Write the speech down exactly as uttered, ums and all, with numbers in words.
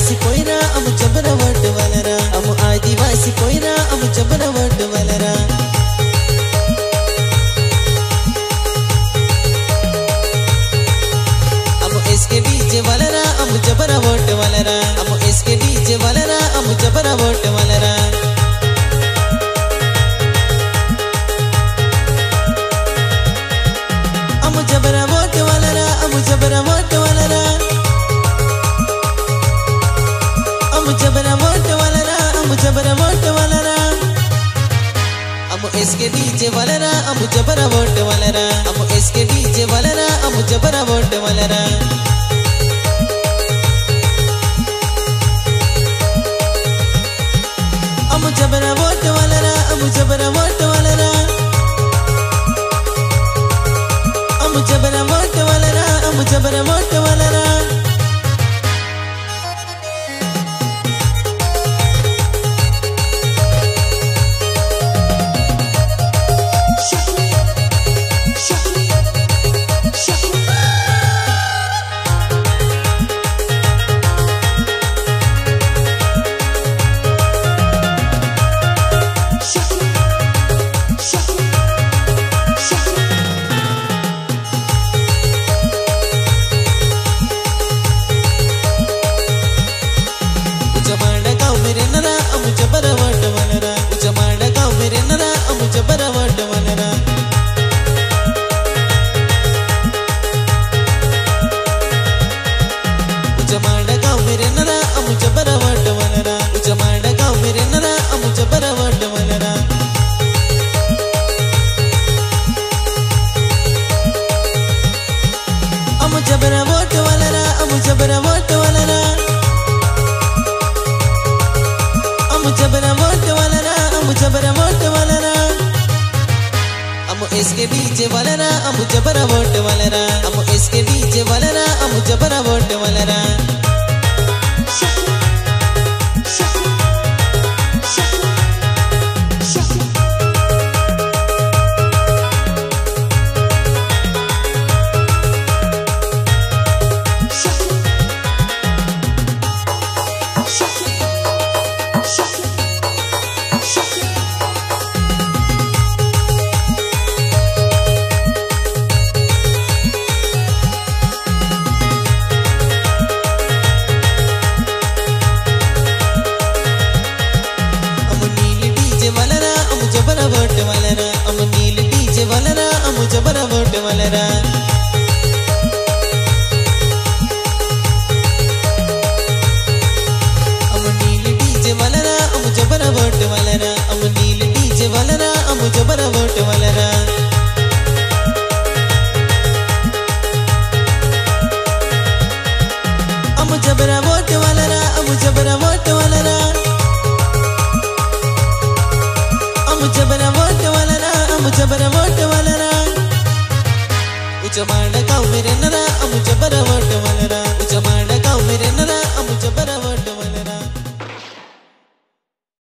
आदिवासी पोइरा अमु जबरा वट वलरा अमु आदिवासी पोइरा अमु जबरा वट वलरा अमु इसके डीजे वलरा अमु जबरा वट वलरा अमु इसके डीजे वलरा अमु जबरा वट वलरा अमु जबरा वट वलरा अमु जबरा वट वलरा अमु जबरा वट वलरा अमु जबरा वट वलरा अमु इसके डीजे वलरा अमु जबरा वट वलरा अमु इसके डीजे वलरा अमु जबरा वट वलरा अमु जबरा वट वलरा अमु जबरा वट वलरा अमु जबरा वट वलरा अमु जबरा वट वलरा जबरा वट वलरा जमाड़ा गाँव मेरे नरा अमु जबरा वट वलरा जमाड़ा गाँव मेरे नरा अमु जबरा वट वलरा जमाड़ा गाँव मेरे नरा अमु जबरा वट वलरा अमु जबरा वट वलरा अमु जबरा वट वलरा अमु जबरा वट वलरा अमु जबरा वट वलरा अमु इसके डीजे वलरा अमु जबरा वट वलरा